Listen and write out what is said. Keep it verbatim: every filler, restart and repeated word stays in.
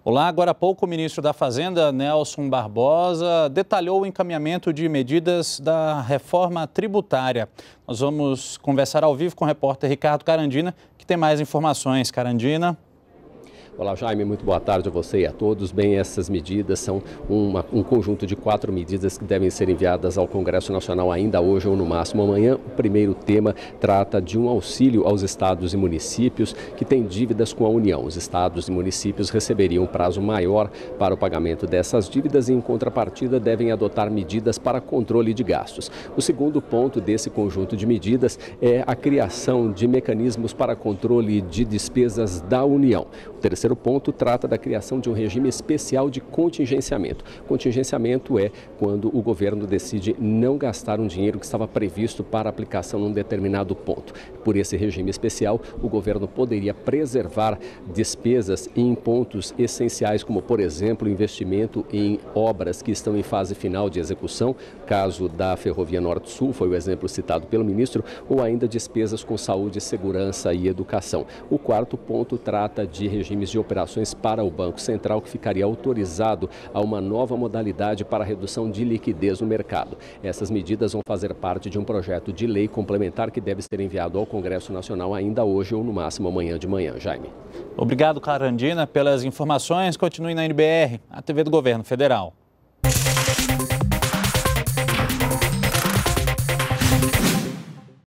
Olá, agora há pouco o ministro da Fazenda, Nelson Barbosa, detalhou o encaminhamento de medidas da reforma tributária. Nós vamos conversar ao vivo com o repórter Ricardo Carandina, que tem mais informações. Carandina. Olá, Jaime, muito boa tarde a você e a todos. Bem, essas medidas são uma, um conjunto de quatro medidas que devem ser enviadas ao Congresso Nacional ainda hoje ou no máximo amanhã. O primeiro tema trata de um auxílio aos estados e municípios que têm dívidas com a União. Os estados e municípios receberiam um prazo maior para o pagamento dessas dívidas e, em contrapartida, devem adotar medidas para controle de gastos. O segundo ponto desse conjunto de medidas é a criação de mecanismos para controle de despesas da União. O terceiro O terceiro ponto trata da criação de um regime especial de contingenciamento. Contingenciamento é quando o governo decide não gastar um dinheiro que estava previsto para aplicação num determinado ponto. Por esse regime especial, o governo poderia preservar despesas em pontos essenciais, como, por exemplo, investimento em obras que estão em fase final de execução, caso da Ferrovia Norte-Sul, foi o exemplo citado pelo ministro, ou ainda despesas com saúde, segurança e educação. O quarto ponto trata de regimes de operações para o Banco Central, que ficaria autorizado a uma nova modalidade para a redução de liquidez no mercado. Essas medidas vão fazer parte de um projeto de lei complementar que deve ser enviado ao Congresso Nacional ainda hoje ou no máximo amanhã de manhã. Jaime. Obrigado, Carandina, pelas informações. Continue na N B R, a T V do Governo Federal.